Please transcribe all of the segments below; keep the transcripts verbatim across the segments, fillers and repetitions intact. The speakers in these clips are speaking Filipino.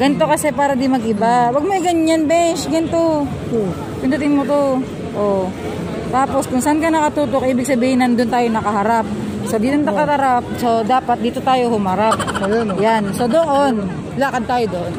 Ganto kasi para di mag-iba. Wag mo yung ganyan, besh. Ganto. Pindutin mo to. Oh. Tapos kung saan ka nakatutok, ibig sabihin nandun tayo nakaharap. So dito nakaharap. So dapat dito tayo humarap. Yan. So doon. Lakad tayo doon.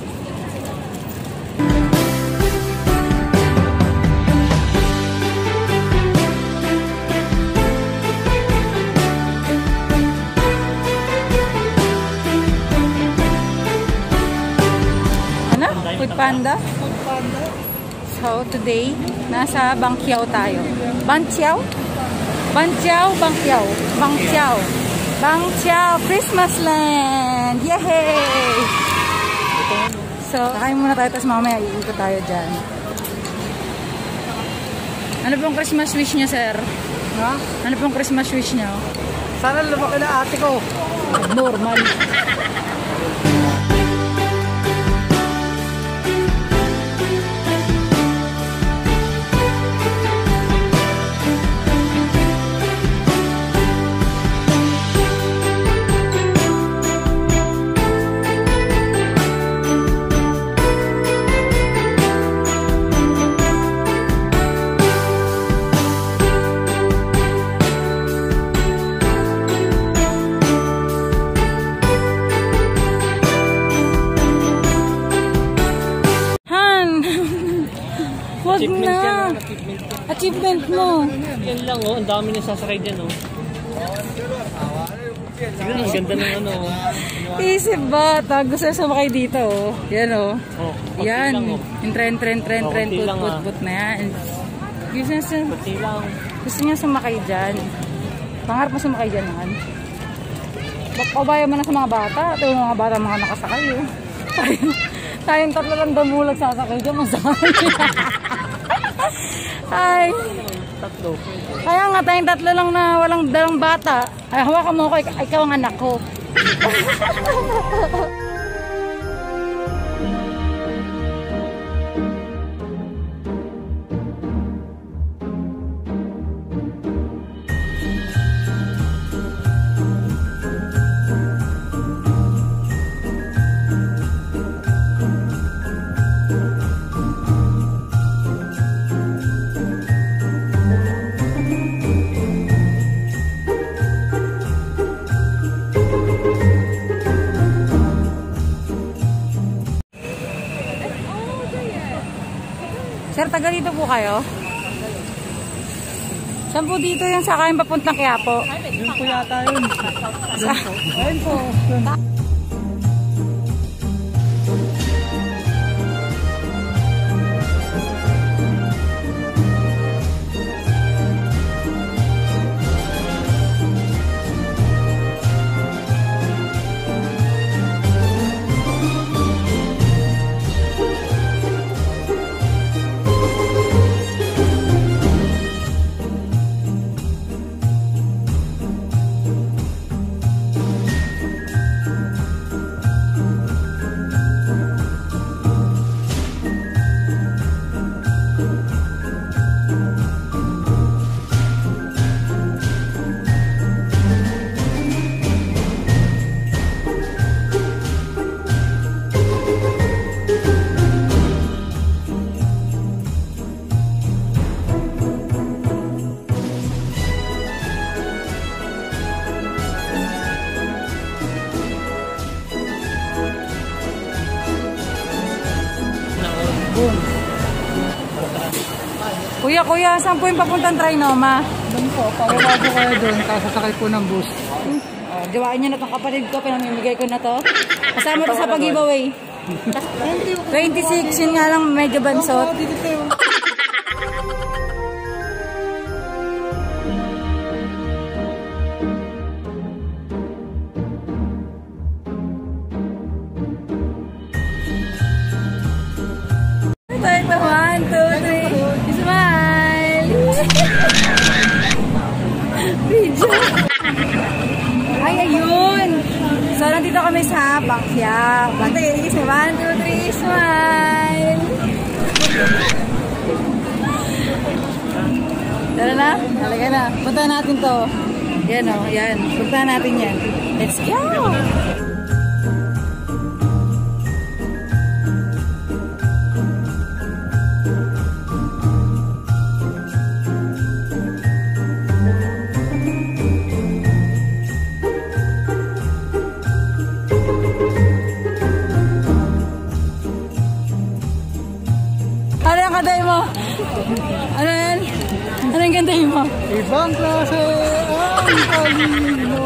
Food Panda. Food Panda. So today, nasa Bangkiao tayo. Bangkiao? Bangkiao, Bangkiao. Bangkiao. Bangkiao Christmas Land. Yay! So, kakain muna tayo, tapos mamaya iikot tayo dyan. Ano pong Christmas wish niyo, sir? Ha? Ano pong Christmas wish niyo? Sana lumaki na ate ko. Normal. Wag na. Achievement mo. Yan lang oh, ang dami na sasakay dyan oh. Siguro ang ganda ng ano. Isip ba? Gusto na sumakay dito oh. Yan oh. Oh, yan. Lang, oh. Yung trend, trend, trend, oh, trend, put, lang, put, ah. put na yan. Gusto niya, sum lang. gusto niya sumakay dyan. Pangarap mo sumakay dyan man. Pabayan mo na sa mga bata. Ito yung mga bata mga nakasakay oh. Tayo, tayong tatlo lang damulag sasakay dyan. Masakay. Ay. Tatlo. Kaya nga tayong tatlo lang na walang dalang bata. Ay, hawakan mo ko, ikaw ang anak ko. Sir, taga dito po kayo? Saan po dito yung sakayin papuntang Quiapo? Yun po yata yun. Ayun po. Kuya, kuya, saan po yung papuntang Trinoma? Doon po, pagawado kayo doon, kasasakay po ng bus. Uh, Gawain nyo na itong kapatid ko, pinamimigay ko na to. Kasama to sa pag-giveaway. twenty-six, yun nga lang medyo bansot. Dito tayo. One, two, three. Smile! Video! Ay, ayun! So, nandito kami sa Bangkiao. Bantay, one, two, three, smile! Tara na? Halika na. Punta natin to. Yan o, yan. Punta natin yan. Let's go! Ano yan? Ano yung ganda mo? Ibang klase ang talino.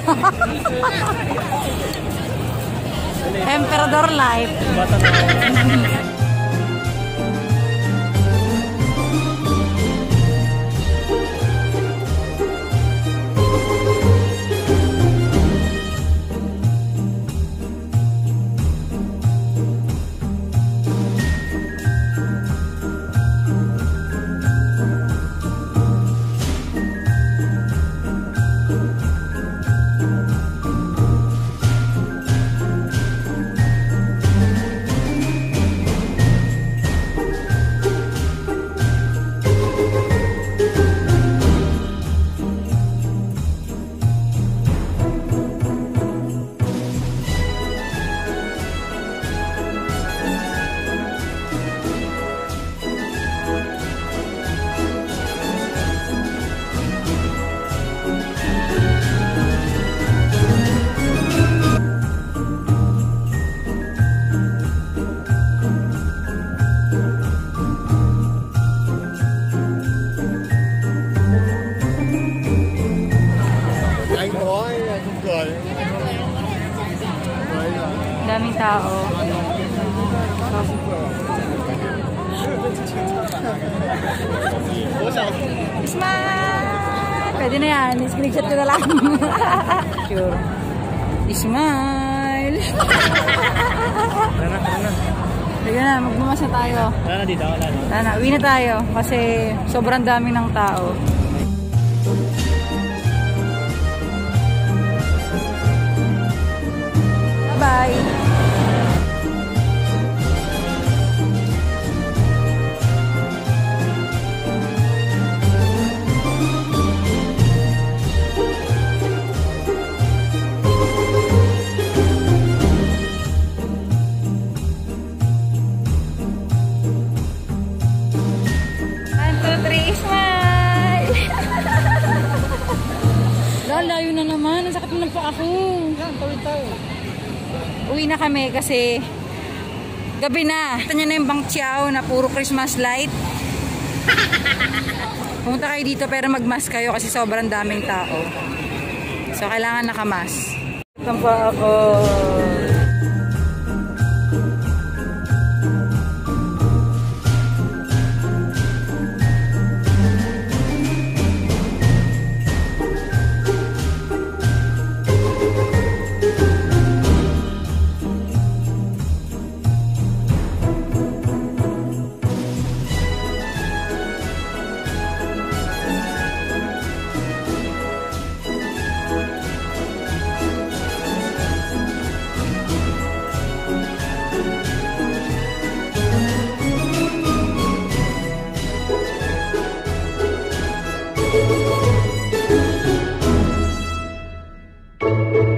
Emperador life. Bata na. Daming tao. Smile! Pwede na yan. Screenshot ko na lang. Sure. Smile! Tara na, tara na. Sige na, magmamasa tayo. Tara na dito, wala na. Tara na, uwi na tayo. Kasi sobrang daming ng tao. Bye! Layo na naman. Ang sakit mo ng pa ako. Yan, tawid tayo. Uwi na kami kasi gabi na. Ito nyo na yung Bang Chiao na puro Christmas light. Pumunta kayo dito pero mag-mask kayo kasi sobrang daming tao. So kailangan naka-mask. Ito pa ako. Thank you.